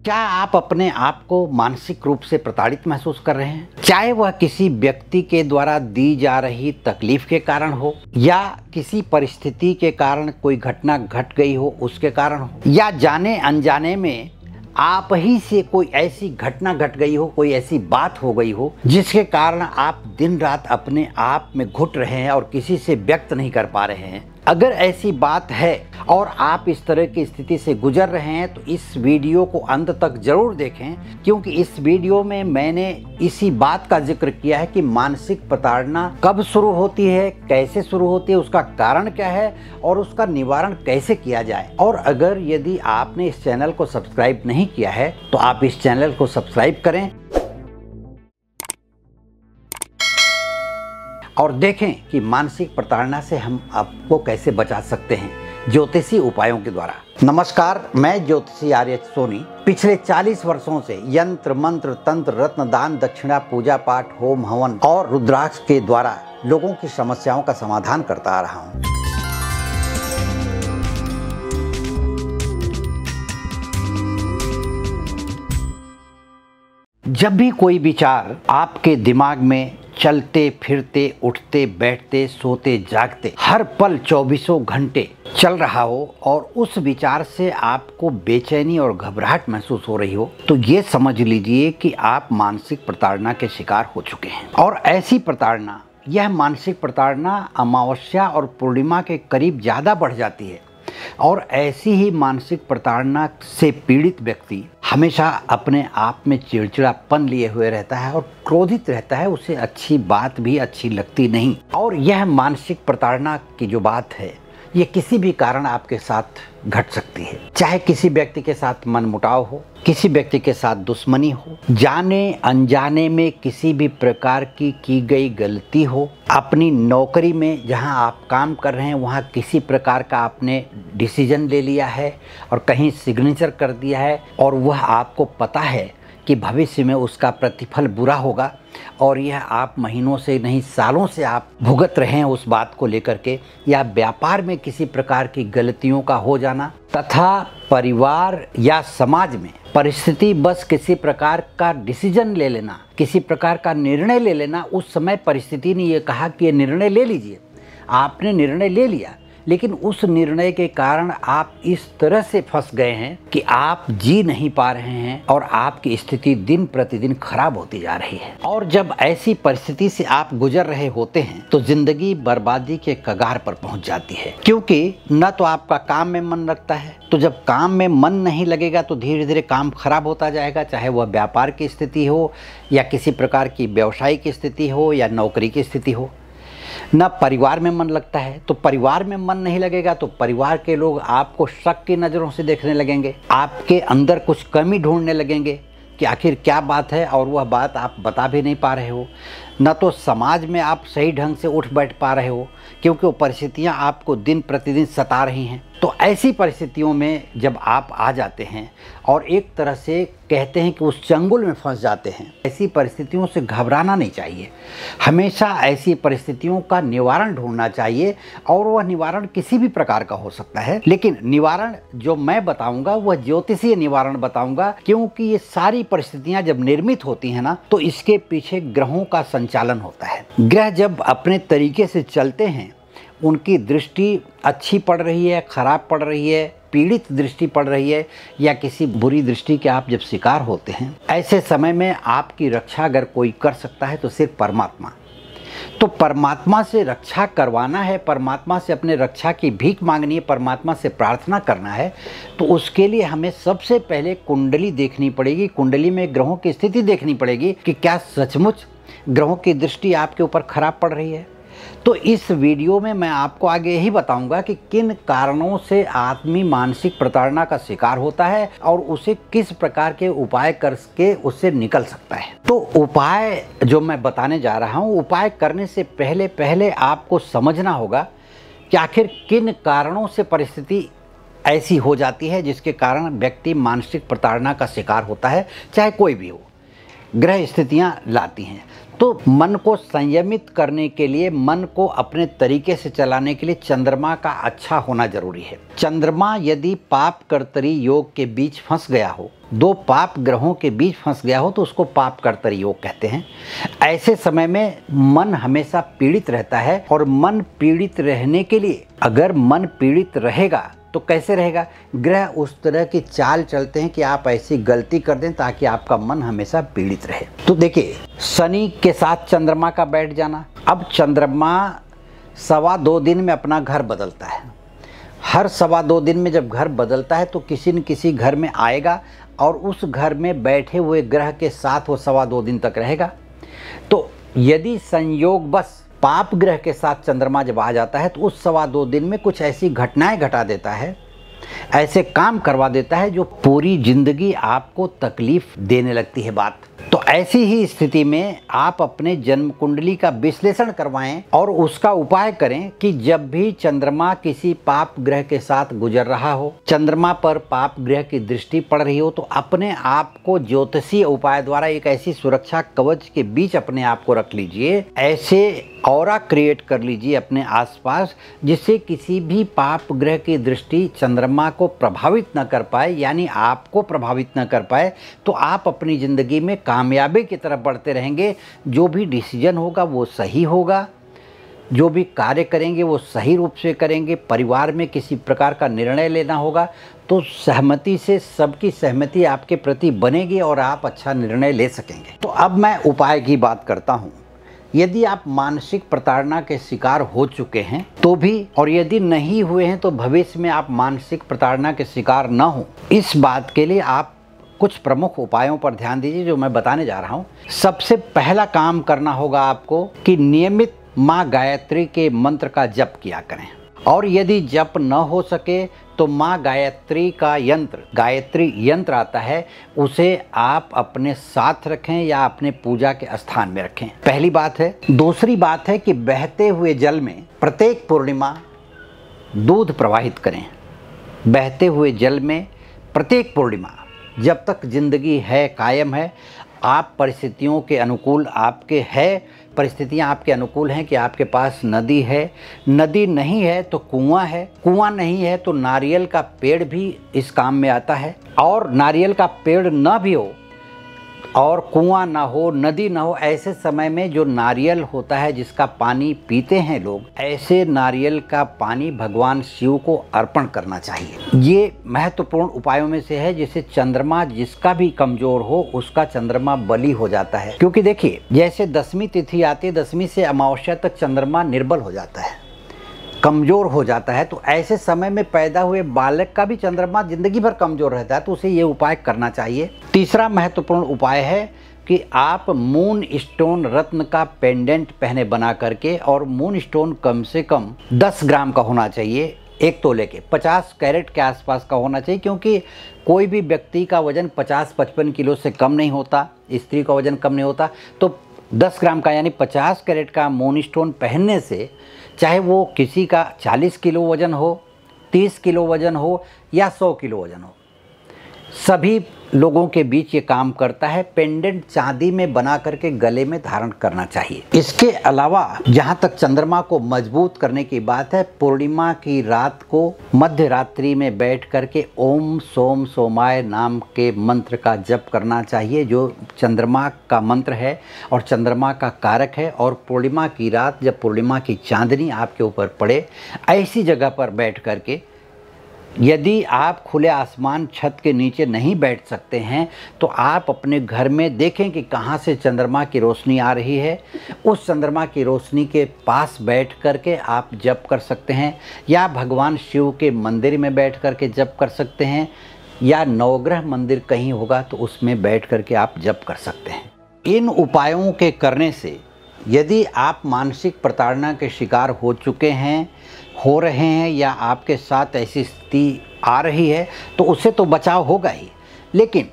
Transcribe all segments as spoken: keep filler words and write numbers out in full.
क्या आप अपने आप को मानसिक रूप से प्रताड़ित महसूस कर रहे हैं? चाहे वह किसी व्यक्ति के द्वारा दी जा रही तकलीफ के कारण हो, या किसी परिस्थिति के कारण कोई घटना घट गई हो उसके कारण हो, या जाने अनजाने में आप ही से कोई ऐसी घटना घट गई हो, कोई ऐसी बात हो गई हो जिसके कारण आप दिन रात अपने आप में घुट रहे हैं और किसी से व्यक्त नहीं कर पा रहे हैं। अगर ऐसी बात है और आप इस तरह की स्थिति से गुजर रहे हैं तो इस वीडियो को अंत तक जरूर देखें, क्योंकि इस वीडियो में मैंने इसी बात का जिक्र किया है कि मानसिक प्रताड़ना कब शुरू होती है, कैसे शुरू होती है, उसका कारण क्या है और उसका निवारण कैसे किया जाए। और अगर यदि आपने इस चैनल को सब्सक्राइब नहीं किया है तो आप इस चैनल को सब्सक्राइब करें और देखें कि मानसिक प्रताड़ना से हम आपको कैसे बचा सकते हैं ज्योतिषी उपायों के द्वारा। नमस्कार, मैं ज्योतिषी आर्य सोनी पिछले चालीस वर्षों से यंत्र मंत्र तंत्र रत्न दान दक्षिणा पूजा पाठ होम हवन और रुद्राक्ष के द्वारा लोगों की समस्याओं का समाधान करता आ रहा हूँ। जब भी कोई विचार आपके दिमाग में चलते फिरते उठते बैठते सोते जागते हर पल चौबीसों घंटे चल रहा हो और उस विचार से आपको बेचैनी और घबराहट महसूस हो रही हो, तो ये समझ लीजिए कि आप मानसिक प्रताड़ना के शिकार हो चुके हैं। और ऐसी प्रताड़ना, यह मानसिक प्रताड़ना अमावस्या और पूर्णिमा के करीब ज़्यादा बढ़ जाती है। और ऐसी ही मानसिक प्रताड़ना से पीड़ित व्यक्ति हमेशा अपने आप में चिड़चिड़ापन लिए हुए रहता है और क्रोधित रहता है, उसे अच्छी बात भी अच्छी लगती नहीं। और यह मानसिक प्रताड़ना की जो बात है, ये किसी भी कारण आपके साथ घट सकती है। चाहे किसी व्यक्ति के साथ मनमुटाव हो, किसी व्यक्ति के साथ दुश्मनी हो, जाने अनजाने में किसी भी प्रकार की की गई गलती हो, अपनी नौकरी में जहां आप काम कर रहे हैं वहां किसी प्रकार का आपने डिसीजन ले लिया है और कहीं सिग्नेचर कर दिया है और वह आपको पता है कि भविष्य में उसका प्रतिफल बुरा होगा और यह आप महीनों से नहीं सालों से आप भुगत रहे हैं उस बात को लेकर के, या व्यापार में किसी प्रकार की गलतियों का हो जाना, तथा परिवार या समाज में परिस्थिति बस किसी प्रकार का डिसीजन ले लेना, किसी प्रकार का निर्णय ले लेना। उस समय परिस्थिति ने यह कहा कि ये निर्णय ले लीजिए, आपने निर्णय ले लिया, लेकिन उस निर्णय के कारण आप इस तरह से फंस गए हैं कि आप जी नहीं पा रहे हैं और आपकी स्थिति दिन प्रतिदिन खराब होती जा रही है। और जब ऐसी परिस्थिति से आप गुजर रहे होते हैं तो जिंदगी बर्बादी के कगार पर पहुंच जाती है, क्योंकि न तो आपका काम में मन लगता है। तो जब काम में मन नहीं लगेगा तो धीरे धीरे काम खराब होता जाएगा, चाहे वह व्यापार की स्थिति हो या किसी प्रकार की व्यवसायिक स्थिति हो या नौकरी की स्थिति हो। न परिवार में मन लगता है, तो परिवार में मन नहीं लगेगा तो परिवार के लोग आपको शक की नज़रों से देखने लगेंगे, आपके अंदर कुछ कमी ढूंढने लगेंगे कि आखिर क्या बात है, और वह बात आप बता भी नहीं पा रहे हो। न तो समाज में आप सही ढंग से उठ बैठ पा रहे हो, क्योंकि वो परिस्थितियाँ आपको दिन प्रतिदिन सता रही हैं। तो ऐसी परिस्थितियों में जब आप आ जाते हैं और एक तरह से कहते हैं कि उस चंगुल में फंस जाते हैं, ऐसी परिस्थितियों से घबराना नहीं चाहिए। हमेशा ऐसी परिस्थितियों का निवारण ढूंढना चाहिए, और वह निवारण किसी भी प्रकार का हो सकता है। लेकिन निवारण जो मैं बताऊंगा वह ज्योतिषीय निवारण बताऊंगा, क्योंकि ये सारी परिस्थितियां जब निर्मित होती हैं ना, तो इसके पीछे ग्रहों का संचालन होता है। ग्रह जब अपने तरीके से चलते हैं, उनकी दृष्टि अच्छी पड़ रही है, खराब पड़ रही है, पीड़ित दृष्टि पड़ रही है, या किसी बुरी दृष्टि के आप जब शिकार होते हैं, ऐसे समय में आपकी रक्षा अगर कोई कर सकता है तो सिर्फ परमात्मा। तो परमात्मा से रक्षा करवाना है, परमात्मा से अपने रक्षा की भीख मांगनी है, परमात्मा से प्रार्थना करना है, तो उसके लिए हमें सबसे पहले कुंडली देखनी पड़ेगी। कुंडली में ग्रहों की स्थिति देखनी पड़ेगी कि क्या सचमुच ग्रहों की दृष्टि आपके ऊपर खराब पड़ रही है। तो इस वीडियो में मैं आपको आगे यही बताऊंगा कि किन कारणों से आदमी मानसिक प्रताड़ना का शिकार होता है और उसे किस प्रकार के उपाय करके उससे निकल सकता है। तो उपाय जो मैं बताने जा रहा हूं, उपाय करने से पहले पहले आपको समझना होगा कि आखिर किन कारणों से परिस्थिति ऐसी हो जाती है जिसके कारण व्यक्ति मानसिक प्रताड़ना का शिकार होता है, चाहे कोई भी हो। ग्रह स्थितियां लाती हैं। तो मन को संयमित करने के लिए, मन को अपने तरीके से चलाने के लिए चंद्रमा का अच्छा होना जरूरी है। चंद्रमा यदि पाप कर्तरी योग के बीच फंस गया हो दो पाप ग्रहों के बीच फंस गया हो तो उसको पाप कर्तर योग कहते हैं। ऐसे समय में मन हमेशा पीड़ित रहता है, और मन पीड़ित रहने के लिए, अगर मन पीड़ित रहेगा तो कैसे रहेगा, ग्रह उस तरह की चाल चलते हैं कि आप ऐसी गलती कर दें ताकि आपका मन हमेशा पीड़ित रहे। तो देखिए, शनि के साथ चंद्रमा का बैठ जाना। अब चंद्रमा सवा दो दिन में अपना घर बदलता है। हर सवा दो दिन में जब घर बदलता है तो किसी न किसी घर में आएगा और उस घर में बैठे हुए ग्रह के साथ वो सवा दो दिन तक रहेगा। तो यदि संयोग बस पाप ग्रह के साथ चंद्रमा जब आ जाता है तो उस सवा दो दिन में कुछ ऐसी घटनाएं घटा देता है, ऐसे काम करवा देता है जो पूरी जिंदगी आपको तकलीफ देने लगती है बात। तो ऐसी ही स्थिति में आप अपने जन्म कुंडली का विश्लेषण करवाएं और उसका उपाय करें कि जब भी चंद्रमा किसी पाप ग्रह के साथ गुजर रहा हो, चंद्रमा पर पाप ग्रह की दृष्टि पड़ रही हो, तो अपने आप को ज्योतिषीय उपाय द्वारा एक ऐसी सुरक्षा कवच के बीच अपने आप को रख लीजिए, ऐसे ऑरा क्रिएट कर लीजिए अपने आसपास, जिससे किसी भी पाप ग्रह की दृष्टि चंद्रमा को प्रभावित न कर पाए, यानी आपको प्रभावित न कर पाए। तो आप अपनी ज़िंदगी में कामयाबी की तरफ बढ़ते रहेंगे। जो भी डिसीजन होगा वो सही होगा, जो भी कार्य करेंगे वो सही रूप से करेंगे। परिवार में किसी प्रकार का निर्णय लेना होगा तो सहमति से, सबकी सहमति आपके प्रति बनेगी और आप अच्छा निर्णय ले सकेंगे। तो अब मैं उपाय की बात करता हूँ। यदि आप मानसिक प्रताड़ना के शिकार हो चुके हैं तो भी, और यदि नहीं हुए हैं तो भविष्य में आप मानसिक प्रताड़ना के शिकार न हो, इस बात के लिए आप कुछ प्रमुख उपायों पर ध्यान दीजिए जो मैं बताने जा रहा हूँ। सबसे पहला काम करना होगा आपको कि नियमित माँ गायत्री के मंत्र का जप किया करें, और यदि जप न हो सके तो माँ गायत्री का यंत्र, गायत्री यंत्र आता है, उसे आप अपने साथ रखें या अपने पूजा के स्थान में रखें। पहली बात है। दूसरी बात है कि बहते हुए जल में प्रत्येक पूर्णिमा दूध प्रवाहित करें। बहते हुए जल में प्रत्येक पूर्णिमा, जब तक जिंदगी है, कायम है, आप परिस्थितियों के अनुकूल आपके है, परिस्थितियां आपके अनुकूल हैं कि आपके पास नदी है, नदी नहीं है तो कुआं है, कुआं नहीं है तो नारियल का पेड़ भी इस काम में आता है। और नारियल का पेड़ ना भी हो और कुआं ना हो, नदी ना हो, ऐसे समय में जो नारियल होता है जिसका पानी पीते हैं लोग, ऐसे नारियल का पानी भगवान शिव को अर्पण करना चाहिए। ये महत्वपूर्ण उपायों में से है, जिससे चंद्रमा जिसका भी कमजोर हो उसका चंद्रमा बली हो जाता है। क्योंकि देखिए, जैसे दसवीं तिथि आती है, दसवीं से अमावस्या तक चंद्रमा निर्बल हो जाता है, कमज़ोर हो जाता है। तो ऐसे समय में पैदा हुए बालक का भी चंद्रमा जिंदगी भर कमज़ोर रहता है, तो उसे ये उपाय करना चाहिए। तीसरा महत्वपूर्ण उपाय है कि आप मून स्टोन रत्न का पेंडेंट पहने बना करके, और मून स्टोन कम से कम दस ग्राम का होना चाहिए, एक तोले के, पचास कैरेट के आसपास का होना चाहिए। क्योंकि कोई भी व्यक्ति का वजन पचास पचपन किलो से कम नहीं होता, स्त्री का वजन कम नहीं होता। तो दस ग्राम का यानी पचास कैरेट का मून स्टोन पहनने से, चाहे वो किसी का चालीस किलो वजन हो, तीस किलो वजन हो या सौ किलो वजन हो, सभी लोगों के बीच ये काम करता है। पेंडेंट चांदी में बना करके गले में धारण करना चाहिए। इसके अलावा जहाँ तक चंद्रमा को मजबूत करने की बात है, पूर्णिमा की रात को मध्य रात्रि में बैठ करके ओम सोम सोमाय नाम के मंत्र का जप करना चाहिए, जो चंद्रमा का मंत्र है और चंद्रमा का कारक है। और पूर्णिमा की रात जब पूर्णिमा की चांदनी आपके ऊपर पड़े, ऐसी जगह पर बैठ करके, यदि आप खुले आसमान छत के नीचे नहीं बैठ सकते हैं तो आप अपने घर में देखें कि कहाँ से चंद्रमा की रोशनी आ रही है, उस चंद्रमा की रोशनी के पास बैठ करके आप जप कर सकते हैं, या भगवान शिव के मंदिर में बैठ करके जप कर सकते हैं, या नवग्रह मंदिर कहीं होगा तो उसमें बैठ करके आप जप कर सकते हैं। इन उपायों के करने से यदि आप मानसिक प्रताड़ना के शिकार हो चुके हैं, हो रहे हैं, या आपके साथ ऐसी स्थिति आ रही है, तो उससे तो बचाव होगा ही। लेकिन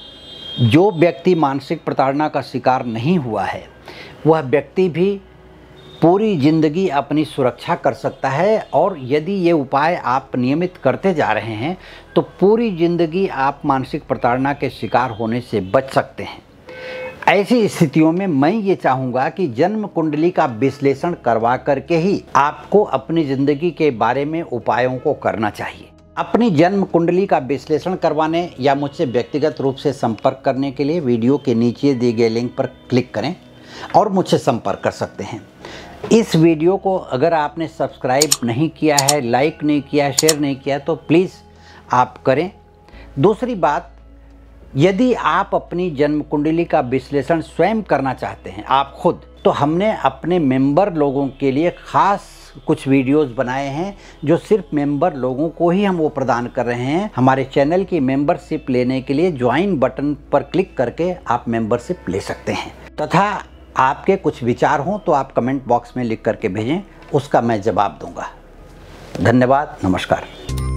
जो व्यक्ति मानसिक प्रताड़ना का शिकार नहीं हुआ है, वह व्यक्ति भी पूरी ज़िंदगी अपनी सुरक्षा कर सकता है। और यदि ये उपाय आप नियमित करते जा रहे हैं तो पूरी ज़िंदगी आप मानसिक प्रताड़ना के शिकार होने से बच सकते हैं। ऐसी स्थितियों में मैं ये चाहूँगा कि जन्म कुंडली का विश्लेषण करवा करके ही आपको अपनी ज़िंदगी के बारे में उपायों को करना चाहिए। अपनी जन्म कुंडली का विश्लेषण करवाने या मुझसे व्यक्तिगत रूप से संपर्क करने के लिए वीडियो के नीचे दिए गए लिंक पर क्लिक करें और मुझसे संपर्क कर सकते हैं। इस वीडियो को अगर आपने सब्सक्राइब नहीं किया है, लाइक नहीं किया है, शेयर नहीं किया है तो प्लीज़ आप करें। दूसरी बात, यदि आप अपनी जन्म कुंडली का विश्लेषण स्वयं करना चाहते हैं आप खुद, तो हमने अपने मेंबर लोगों के लिए ख़ास कुछ वीडियोस बनाए हैं जो सिर्फ मेंबर लोगों को ही हम वो प्रदान कर रहे हैं। हमारे चैनल की मेंबरशिप लेने के लिए ज्वाइन बटन पर क्लिक करके आप मेंबरशिप ले सकते हैं। तथा आपके कुछ विचार हों तो आप कमेंट बॉक्स में लिख करके भेजें, उसका मैं जवाब दूंगा। धन्यवाद, नमस्कार।